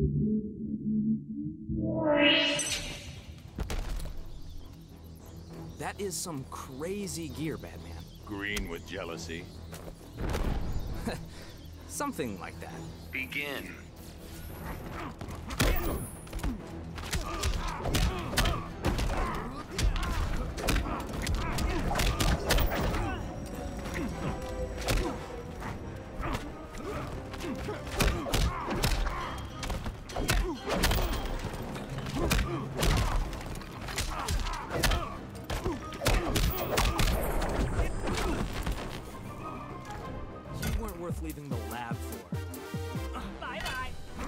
That is some crazy gear, Batman. Green with jealousy. Something like that. Begin. You weren't worth leaving the lab for. Bye-bye.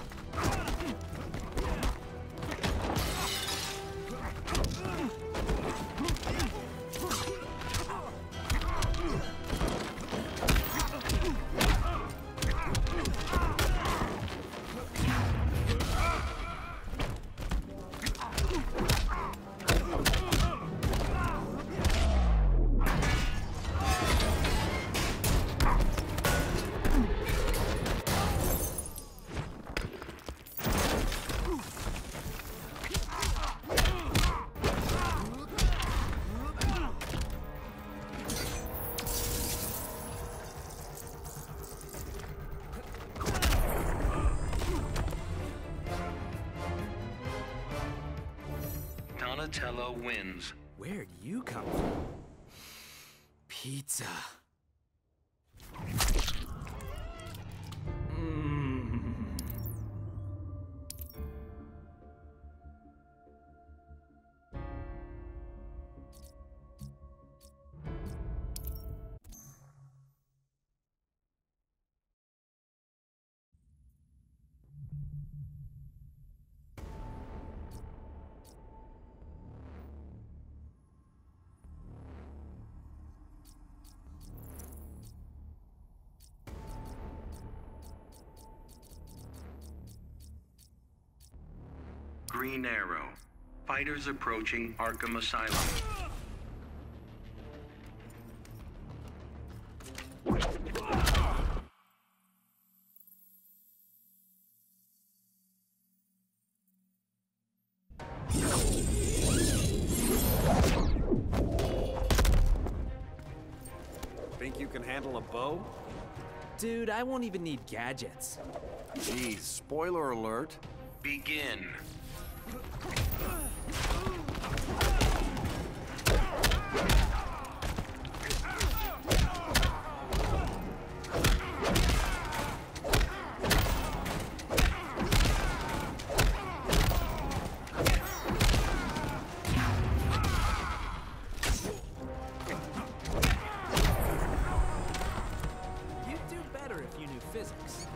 Donatello wins. Where'd you come from? Pizza. Green Arrow. Fighters approaching Arkham Asylum. Think you can handle a bow? Dude, I won't even need gadgets. Geez, spoiler alert. Begin. You'd do better if you knew physics.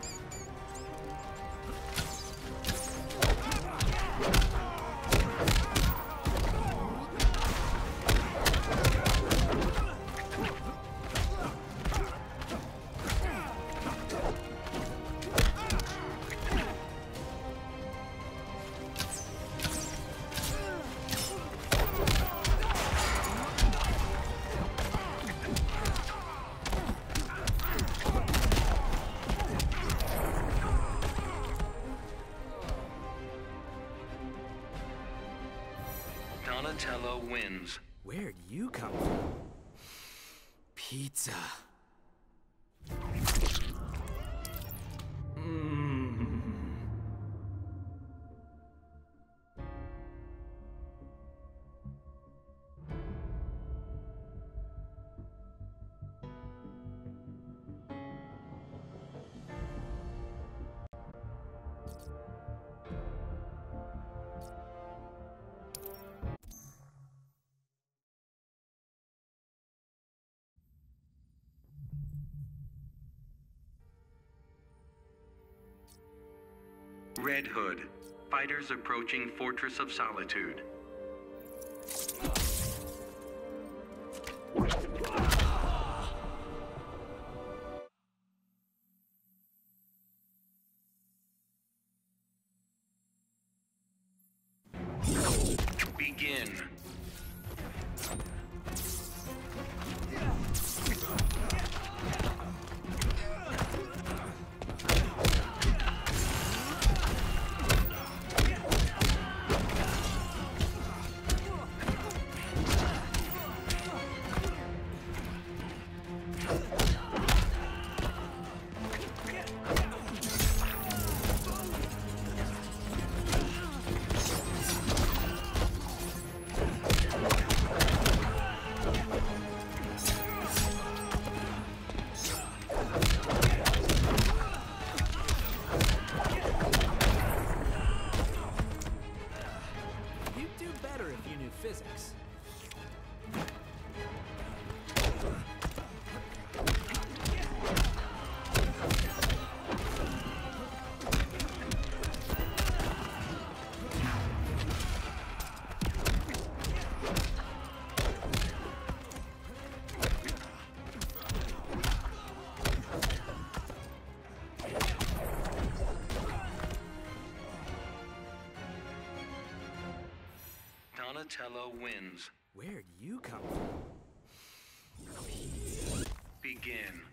Donatello wins. Where'd you come from? Pizza. Red Hood. Fighters approaching Fortress of Solitude. Begin. Donatello wins. Where'd you come from? Begin.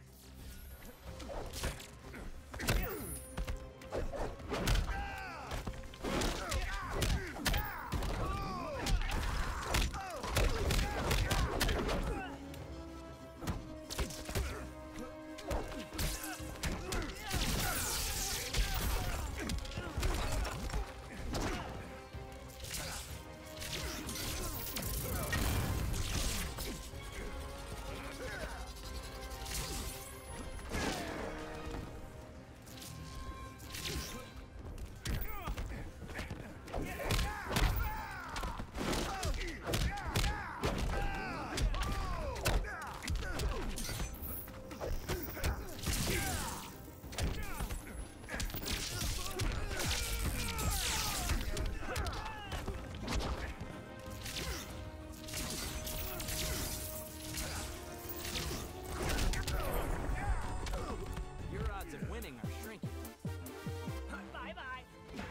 Your odds of winning are shrinking. Bye-bye.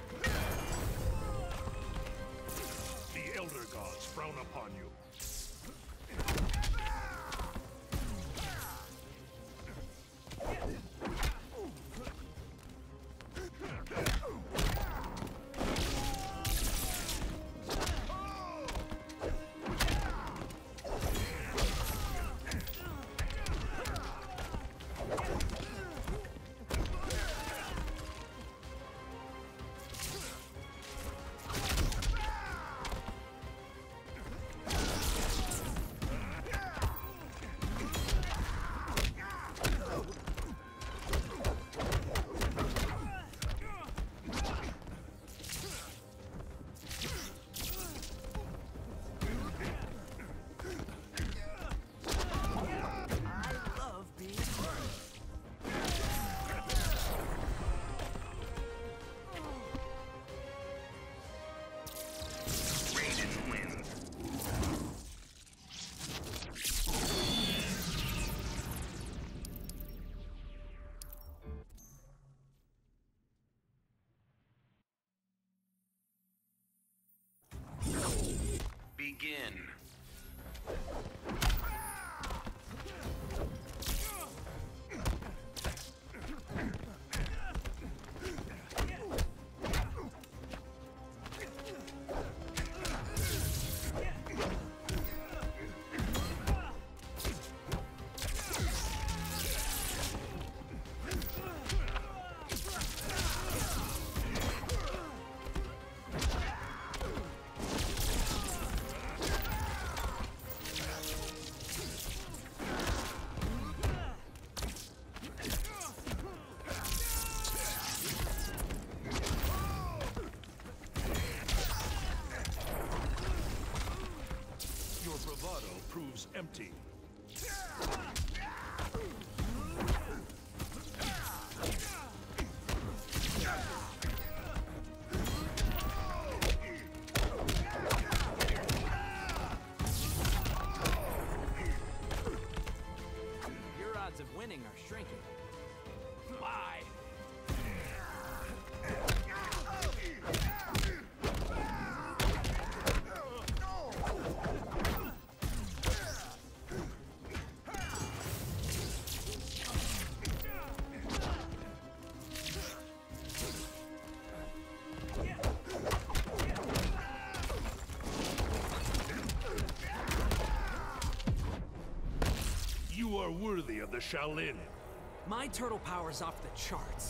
The Elder Gods frown upon you. Begin. Your bravado proves empty. Your odds of winning are shrinking. Bye. You are worthy of the Shaolin. My turtle power's off the charts.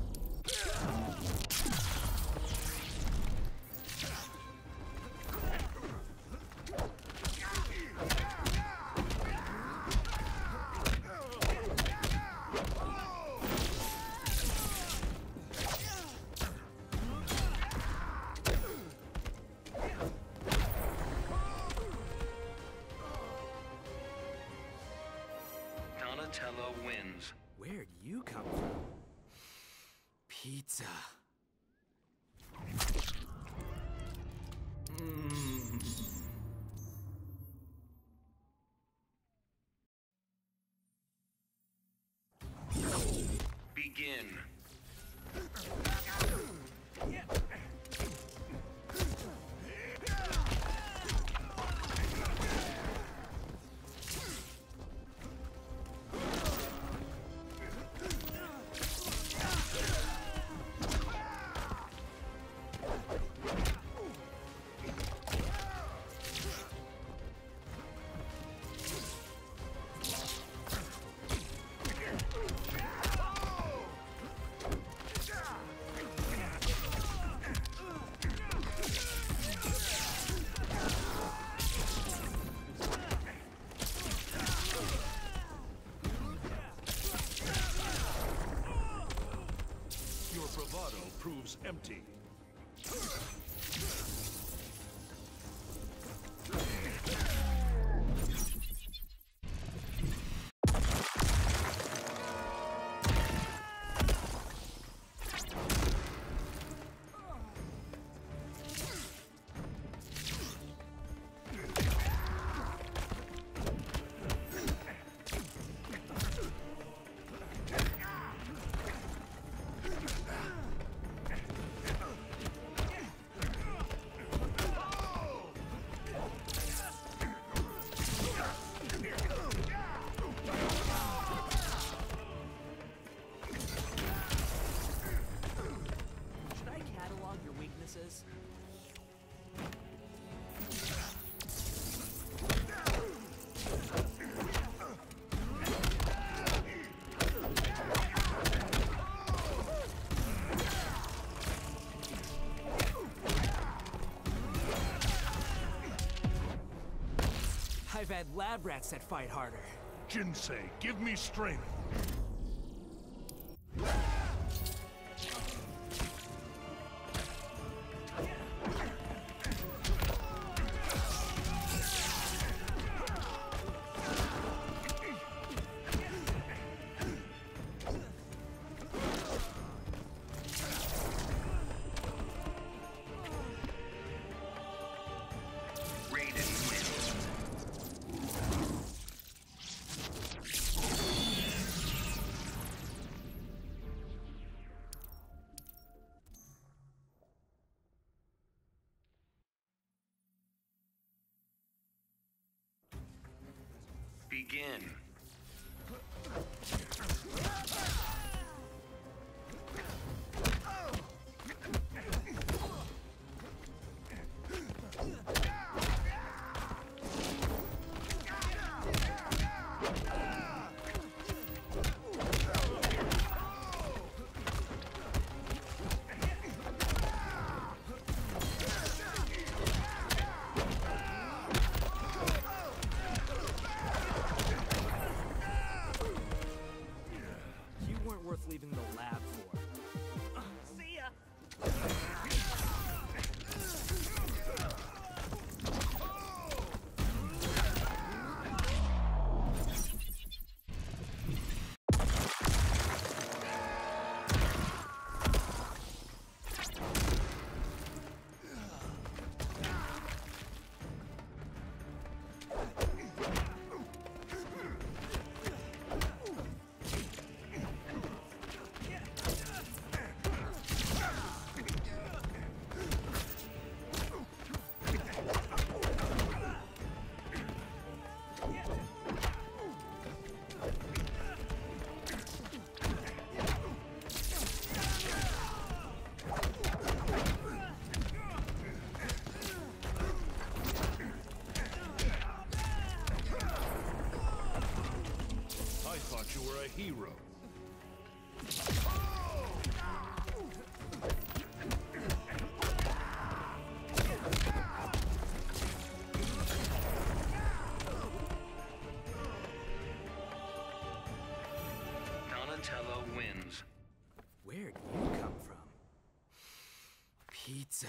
Donatello wins. Where'd you come from? Pizza. Begin. proves empty. Should I catalog your weaknesses? I've had lab rats that fight harder. Jinsei, give me strength. Raiden wins. Begin. You weren't worth leaving the lab for. See ya! I thought you were a hero. Donatello wins. Where'd you come from? Pizza.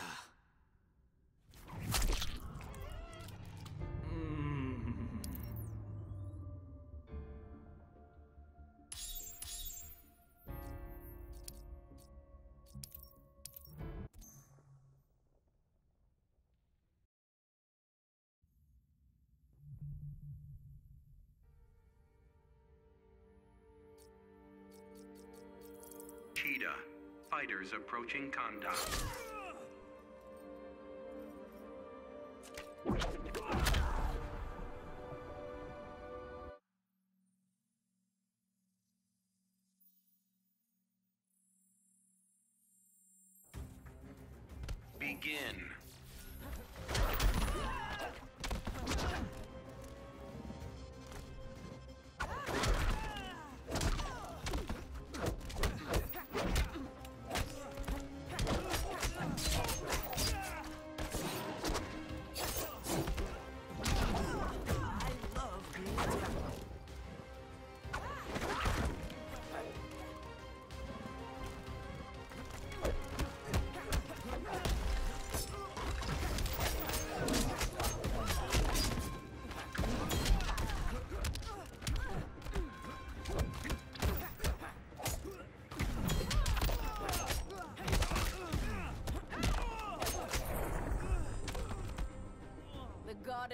Cheetah. Fighters approaching Kanda. Begin.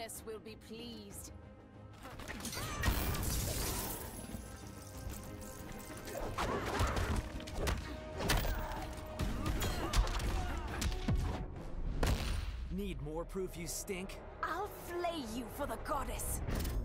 goddess will be pleased. Need more proof you stink? I'll flay you for the goddess.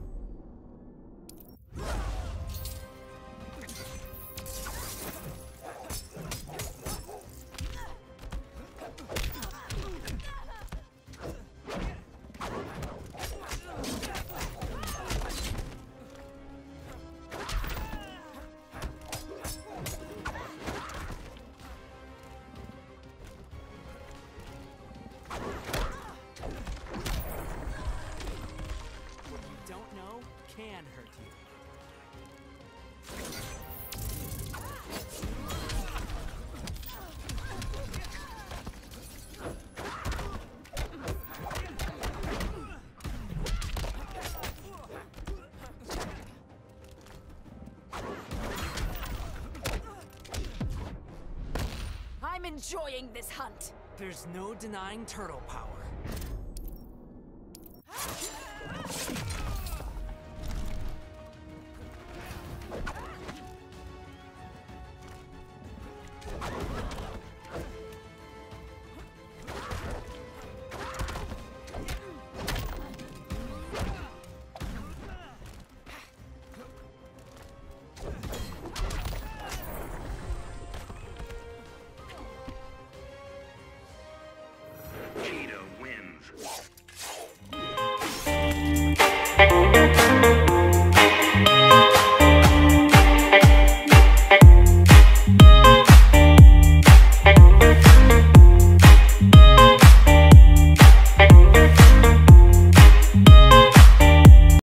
What you don't know can hurt you. I'm enjoying this hunt. There's no denying turtle power.